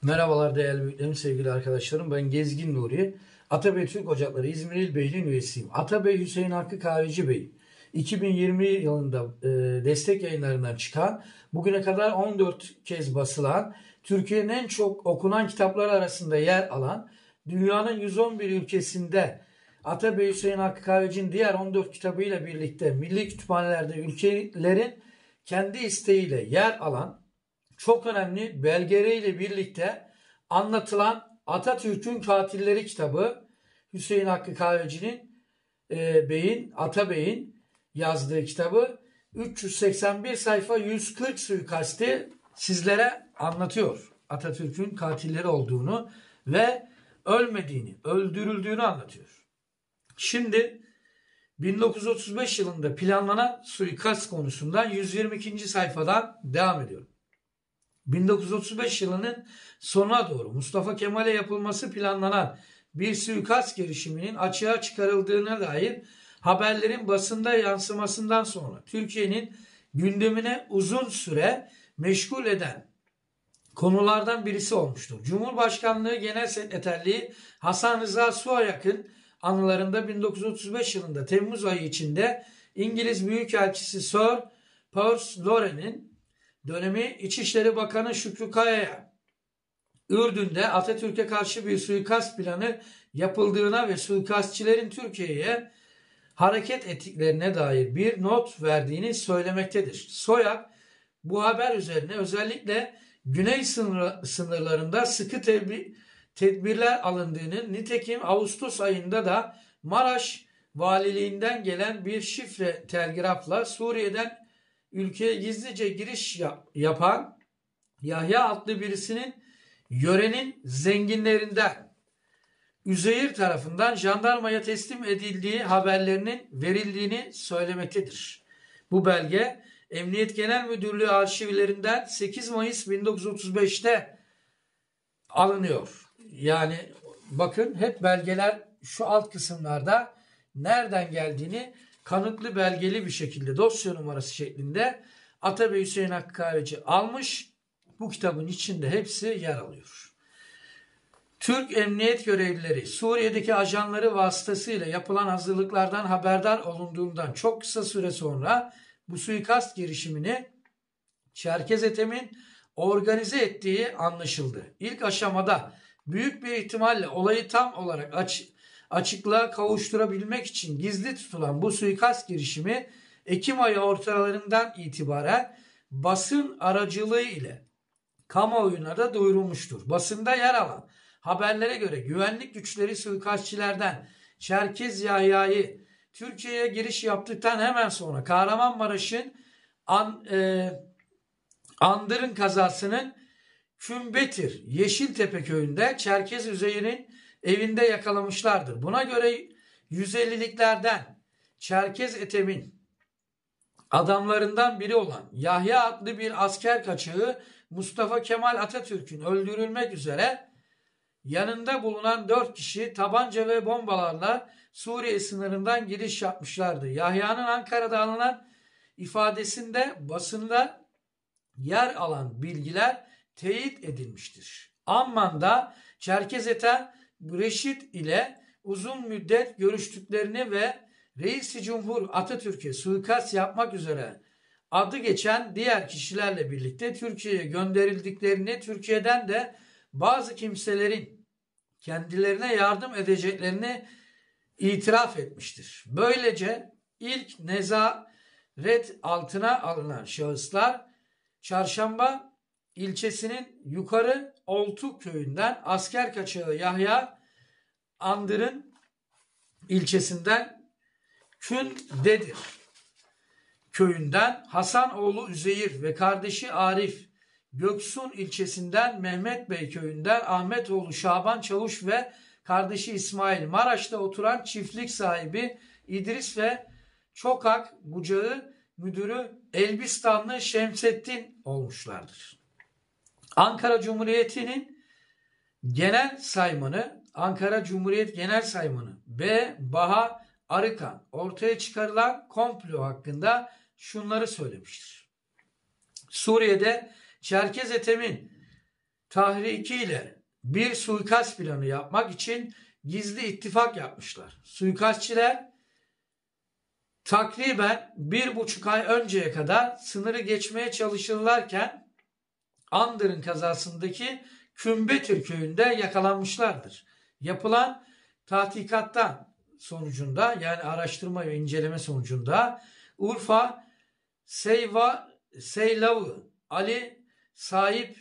Merhabalar değerli büyüklerim, sevgili arkadaşlarım. Ben Gezgin Nuri. Atabey Türk Ocakları İzmir İl Beyliği'nin üyesiyim. Atabey Hüseyin Hakkı Kahveci Bey 2020 yılında destek yayınlarından çıkan, bugüne kadar 14 kez basılan, Türkiye'nin en çok okunan kitapları arasında yer alan, dünyanın 111 ülkesinde Atabey Hüseyin Hakkı Kahveci'nin diğer 14 kitabıyla birlikte milli kütüphanelerde ülkelerin kendi isteğiyle yer alan çok önemli belgeleriyle birlikte anlatılan Atatürk'ün Katilleri kitabı, Hüseyin Hakkı Kahveci'nin Atabey'in yazdığı kitabı, 381 sayfa 140 suikasti sizlere anlatıyor. Atatürk'ün katilleri olduğunu ve ölmediğini, öldürüldüğünü anlatıyor. Şimdi 1935 yılında planlanan suikast konusundan 122. sayfadan devam ediyorum. 1935 yılının sonuna doğru Mustafa Kemal'e yapılması planlanan bir suikast girişiminin açığa çıkarıldığına dair haberlerin basında yansımasından sonra Türkiye'nin gündemine uzun süre meşgul eden konulardan birisi olmuştur. Cumhurbaşkanlığı Genel Sekreterliği Hasan Rıza Suayak'ın anılarında 1935 yılında Temmuz ayı içinde İngiliz Büyükelçisi Sir Piers Loren'in dönemi İçişleri Bakanı Şükrü Kaya'ya Ürdün'de Atatürk'e karşı bir suikast planı yapıldığına ve suikastçilerin Türkiye'ye hareket ettiklerine dair bir not verdiğini söylemektedir. Soyak bu haber üzerine özellikle güney sınırlarında sıkı tedbirler alındığını, nitekim Ağustos ayında da Maraş valiliğinden gelen bir şifre telgrafla Suriye'den ülkeye gizlice giriş yapan Yahya adlı birisinin yörenin zenginlerinden Üzeyir tarafından jandarmaya teslim edildiği haberlerinin verildiğini söylemektedir. Bu belge Emniyet Genel Müdürlüğü arşivlerinden 8 Mayıs 1935'te alınıyor. Yani bakın, hep belgeler şu alt kısımlarda nereden geldiğini kanıtlı belgeli bir şekilde dosya numarası şeklinde Atabey Hüseyin Hakkı Kahveci almış. Bu kitabın içinde hepsi yer alıyor. Türk emniyet görevlileri Suriye'deki ajanları vasıtasıyla yapılan hazırlıklardan haberdar olunduğundan çok kısa süre sonra bu suikast girişimini Çerkez Ethem'in organize ettiği anlaşıldı. İlk aşamada büyük bir ihtimalle olayı tam olarak açıklığa kavuşturabilmek için gizli tutulan bu suikast girişimi Ekim ayı ortalarından itibaren basın aracılığı ile kamuoyuna da duyurulmuştur. Basında yer alan haberlere göre güvenlik güçleri suikastçilerden Çerkez Yahya'yı Türkiye'ye giriş yaptıktan hemen sonra Kahramanmaraş'ın Andırın kazasının Kümbetir Yeşiltepe köyünde Çerkez Üzeyir'in evinde yakalamışlardır. Buna göre 150'liklerden Çerkez Ethem'in adamlarından biri olan Yahya adlı bir asker kaçağı Mustafa Kemal Atatürk'ün öldürülmek üzere yanında bulunan 4 kişi tabanca ve bombalarla Suriye sınırından giriş yapmışlardı. Yahya'nın Ankara'da alınan ifadesinde basında yer alan bilgiler teyit edilmiştir. Amman'da Çerkez Ethem Reşit ile uzun müddet görüştüklerini ve Reis-i Cumhur Atatürk'e suikast yapmak üzere adı geçen diğer kişilerle birlikte Türkiye'ye gönderildiklerini, Türkiye'den de bazı kimselerin kendilerine yardım edeceklerini itiraf etmiştir. Böylece ilk nezaret altına alınan şahıslar Çarşamba ilçesinin Yukarı Oltuk köyünden asker kaçağı Yahya, Andırın ilçesinden Kündedir köyünden Hasanoğlu Üzeyir ve kardeşi Arif, Göksun ilçesinden Mehmet Bey köyünden Ahmetoğlu Şaban Çavuş ve kardeşi İsmail, Maraş'ta oturan çiftlik sahibi İdris ve Çokak Bucağı müdürü Elbistanlı Şemsettin olmuşlardır. Ankara Cumhuriyeti'nin genel saymanı, Ankara Cumhuriyet Genel Saymanı B. Baha Arıkan ortaya çıkarılan komplo hakkında şunları söylemiştir. Suriye'de Çerkez Ethem'in tahrikiyle bir suikast planı yapmak için gizli ittifak yapmışlar. Suikastçiler takriben 1,5 ay önceye kadar sınırı geçmeye çalışırlarken Andır'ın kazasındaki Kümbetür köyünde yakalanmışlardır. Yapılan tahkikattan sonucunda, yani araştırma ve inceleme sonucunda Urfa Seylavı Ali Sahip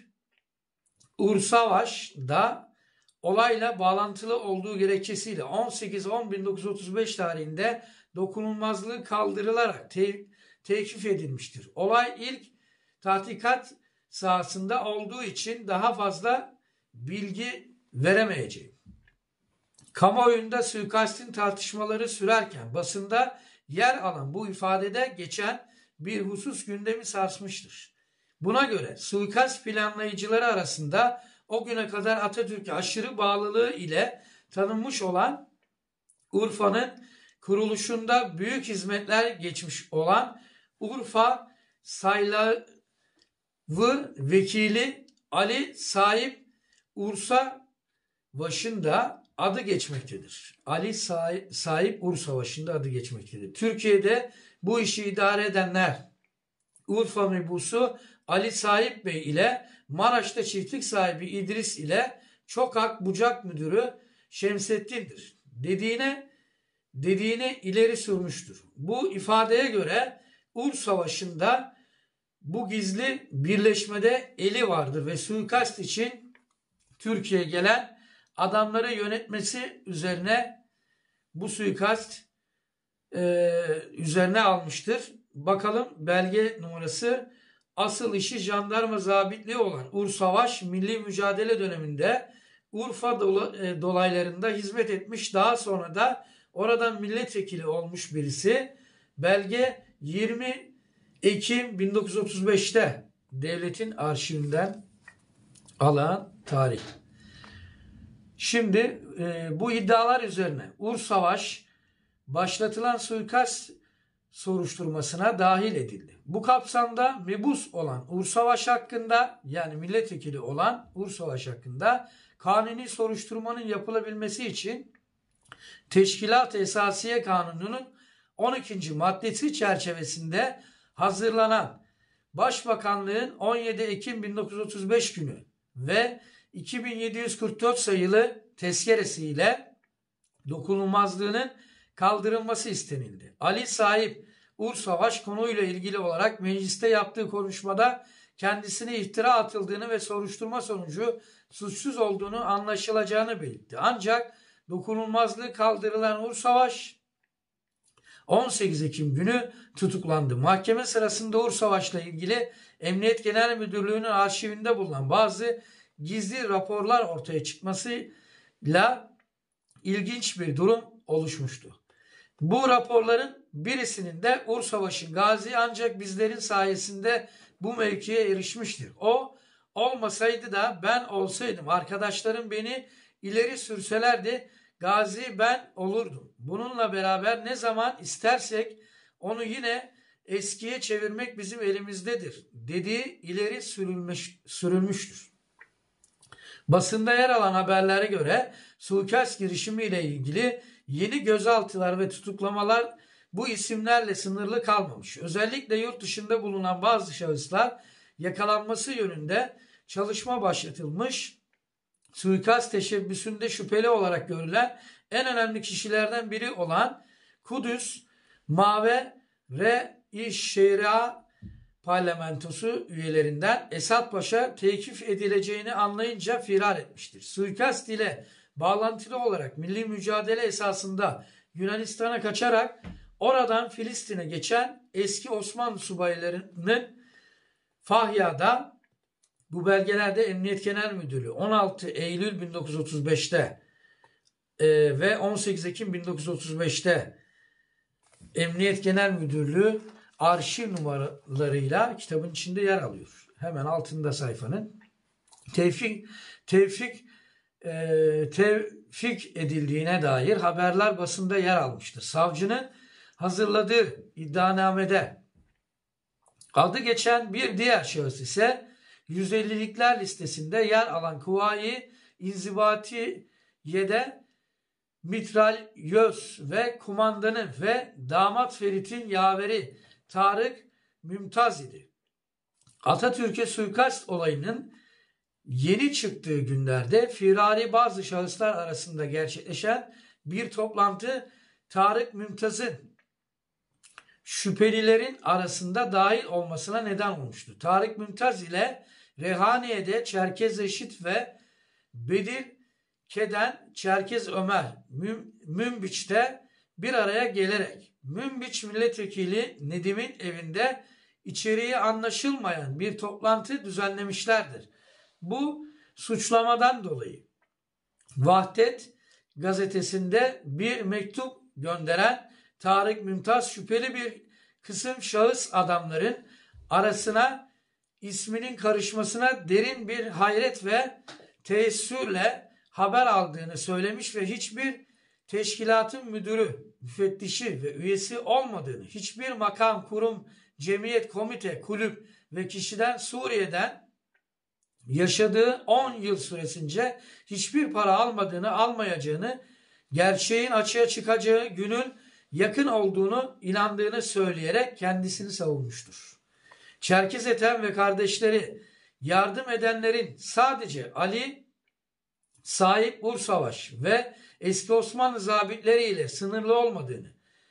Ursavaş'da olayla bağlantılı olduğu gerekçesiyle 18-10-1935 tarihinde dokunulmazlığı kaldırılarak tevkif edilmiştir. Olay ilk tahkikat sahasında olduğu için daha fazla bilgi veremeyeceğim. Kamuoyunda suikastin tartışmaları sürerken basında yer alan bu ifadede geçen bir husus gündemi sarsmıştır. Buna göre suikast planlayıcıları arasında o güne kadar Atatürk'e aşırı bağlılığı ile tanınmış olan, Urfa'nın kuruluşunda büyük hizmetler geçmiş olan Urfa Saylavı Vekili Ali Sahip Ursavaş'ın da adı geçmektedir. Ali Sahip Ursavaş'ın da adı geçmektedir. Türkiye'de bu işi idare edenler Urfa mebusu Ali Sahip Bey ile Maraş'ta çiftlik sahibi İdris ile Çokak Bucak Müdürü Şemsettin'dir dediğini ileri sürmüştür. Bu ifadeye göre Ur Savaşı'nda bu gizli birleşmede eli vardır ve suikast için Türkiye'ye gelen adamları yönetmesi üzerine bu suikast üzerine almıştır. Bakalım belge numarası. Asıl işi jandarma zabitliği olan Ur Savaş milli mücadele döneminde Urfa dolaylarında hizmet etmiş, daha sonra da oradan milletvekili olmuş birisi. Belge 20 Ekim 1935'te devletin arşivinden alan tarih. Şimdi bu iddialar üzerine Ur Savaş başlatılan suikast soruşturmasına dahil edildi. Bu kapsamda mebus olan Ur Savaş hakkında, yani milletvekili olan Ur Savaş hakkında kanuni soruşturmanın yapılabilmesi için Teşkilat-ı Esasiye Kanunu'nun 12. maddesi çerçevesinde hazırlanan Başbakanlığın 17 Ekim 1935 günü ve 2744 sayılı tezkeresiyle dokunulmazlığının kaldırılması istenildi. Ali Sahip Ur Savaş konuyla ilgili olarak mecliste yaptığı konuşmada kendisine iftira atıldığını ve soruşturma sonucu suçsuz olduğunu anlaşılacağını belirtti. Ancak dokunulmazlığı kaldırılan Ur Savaş 18 Ekim günü tutuklandı. Mahkeme sırasında Ur Savaş'la ilgili Emniyet Genel Müdürlüğü'nün arşivinde bulunan bazı gizli raporlar ortaya çıkmasıyla ilginç bir durum oluşmuştu. Bu raporların birisinin de Ur Savaş'ın gazi ancak bizlerin sayesinde bu mevkiye erişmiştir. O olmasaydı da ben olsaydım, arkadaşlarım beni ileri sürselerdi gazi ben olurdum. Bununla beraber ne zaman istersek onu yine eskiye çevirmek bizim elimizdedir dediği ileri sürülmüştür. Basında yer alan haberlere göre suikast girişimi ile ilgili yeni gözaltılar ve tutuklamalar bu isimlerle sınırlı kalmamış. Özellikle yurt dışında bulunan bazı şahıslar yakalanması yönünde çalışma başlatılmış. Suikast teşebbüsünde şüpheli olarak görülen en önemli kişilerden biri olan Kudüs Mave Reis Şeria parlamentosu üyelerinden Esat Paşa tevkif edileceğini anlayınca firar etmiştir. Suikast ile bağlantılı olarak milli mücadele esasında Yunanistan'a kaçarak oradan Filistin'e geçen eski Osmanlı subaylarının Fahya'da, bu belgelerde Emniyet Genel Müdürlüğü 16 Eylül 1935'te ve 18 Ekim 1935'te Emniyet Genel Müdürlüğü arşiv numaralarıyla kitabın içinde yer alıyor. Hemen altında sayfanın. Tevfik edildiğine dair haberler basında yer almıştır. Savcının hazırladığı iddianamede adı geçen bir diğer şahıs ise 150'likler listesinde yer alan Kuvayi İnzibatiye'de mitralyöz ve kumandanı ve damat Ferit'in yaveri Tarık Mümtaz idi. Atatürk'e suikast olayının yeni çıktığı günlerde firari bazı şahıslar arasında gerçekleşen bir toplantı Tarık Mümtaz'ın şüphelilerin arasında dahil olmasına neden olmuştu. Tarık Mümtaz ile Reyhaniye'de Çerkez Reşit ve Bedir Keden Çerkez Ömer Münbiç'te bir araya gelerek Münbiç Milletvekili Nedim'in evinde içeriği anlaşılmayan bir toplantı düzenlemişlerdir. Bu suçlamadan dolayı Vahdet gazetesinde bir mektup gönderen Tarık Mümtaz şüpheli bir kısım şahıs adamların arasına isminin karışmasına derin bir hayret ve teessürle haber aldığını söylemiş ve hiçbir teşkilatın müdürü, müfettişi ve üyesi olmadığını, hiçbir makam, kurum, cemiyet, komite, kulüp ve kişiden Suriye'den yaşadığı 10 yıl süresince hiçbir para almayacağını, gerçeğin açığa çıkacağı günün yakın olduğunu inandığını söyleyerek kendisini savunmuştur. Çerkez Ethem ve kardeşleri yardım edenlerin sadece Ali Sahip Bursavaş ve eski Osmanlı zabitleriyle sınırlı olmadığını,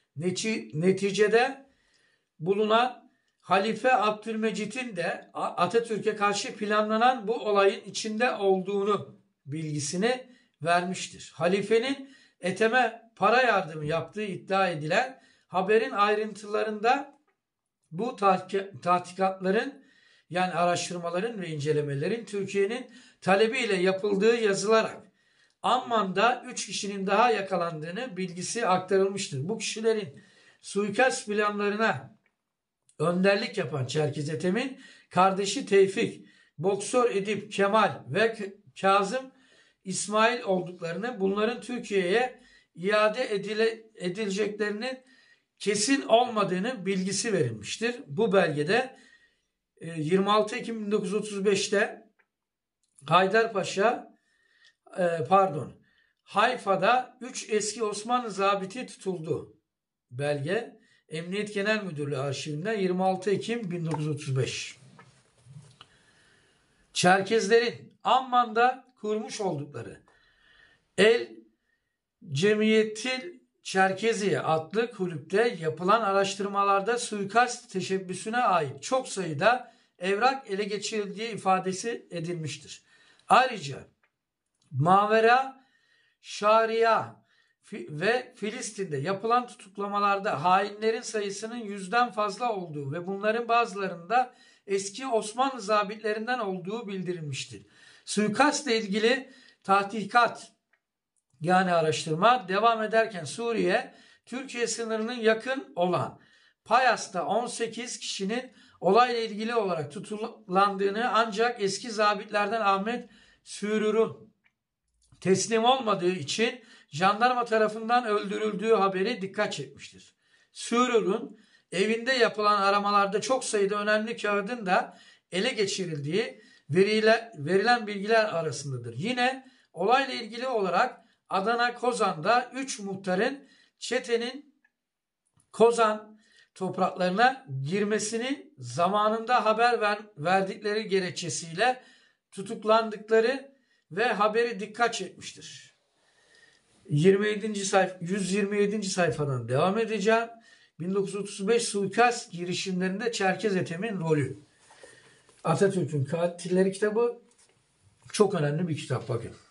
neticede bulunan Halife Abdülmecit'in de Atatürk'e karşı planlanan bu olayın içinde olduğunu bilgisini vermiştir. Halifenin Ethem'e para yardımı yaptığı iddia edilen haberin ayrıntılarında bu tahkikatların yani araştırmaların ve incelemelerin Türkiye'nin talebiyle yapıldığı yazılarak Amman'da 3 kişinin daha yakalandığını bilgisi aktarılmıştır. Bu kişilerin suikast planlarına önderlik yapan Çerkez Ethem'in kardeşi Tevfik, boksör Edip Kemal ve Kazım İsmail olduklarını, bunların Türkiye'ye iade edileceklerinin kesin olmadığını bilgisi verilmiştir. Bu belgede 26 Ekim 1935'te Hayfa'da 3 eski Osmanlı zabiti tutuldu. Belge Emniyet Genel Müdürlüğü arşivinden 26 Ekim 1935. Çerkezlerin Amman'da kurmuş oldukları El Cemiyetil Çerkeziye adlı kulüpte yapılan araştırmalarda suikast teşebbüsüne ait çok sayıda evrak ele geçirildiği ifadesi edilmiştir. Ayrıca Mavera Şaria ve Filistin'de yapılan tutuklamalarda hainlerin sayısının 100'den fazla olduğu ve bunların bazılarında eski Osmanlı zabitlerinden olduğu bildirilmiştir. Suikastla ilgili tahkikat yani araştırma devam ederken Suriye, Türkiye sınırının yakın olan Payas'ta 18 kişinin olayla ilgili olarak tutuklandığını ancak eski zabitlerden Ahmet Sürur'un teslim olmadığı için jandarma tarafından öldürüldüğü haberi dikkat çekmiştir. Sürur'un evinde yapılan aramalarda çok sayıda önemli kağıdın da ele geçirildiği verilen bilgiler arasındadır. Yine olayla ilgili olarak Adana Kozan'da 3 muhtarın çetenin Kozan topraklarına girmesini zamanında haber verdikleri gerekçesiyle tutuklandıkları ve haberi dikkat çekmiştir. 127. sayfadan devam edeceğim. 1935 suikast girişimlerinde Çerkez Ethem'in rolü. Atatürk'ün Katilleri kitabı çok önemli bir kitap bakın.